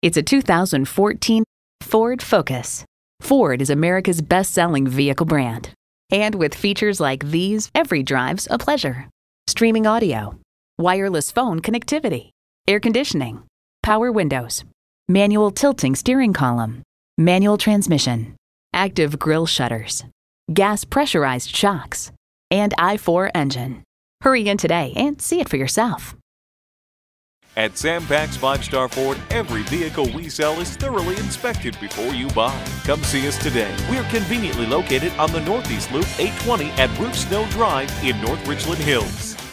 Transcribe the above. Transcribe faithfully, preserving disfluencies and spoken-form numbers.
It's a two thousand fourteen Ford Focus. Ford is America's best-selling vehicle brand. And with features like these, every drive's a pleasure. Streaming audio, wireless phone connectivity, air conditioning, power windows, manual tilting steering column, manual transmission, active grille shutters, gas pressurized shocks, and I four engine. Hurry in today and see it for yourself. At Sam Pack's Five Star Ford, every vehicle we sell is thoroughly inspected before you buy. Come see us today. We are conveniently located on the Northeast Loop eight twenty at Root Snow Drive in North Richland Hills.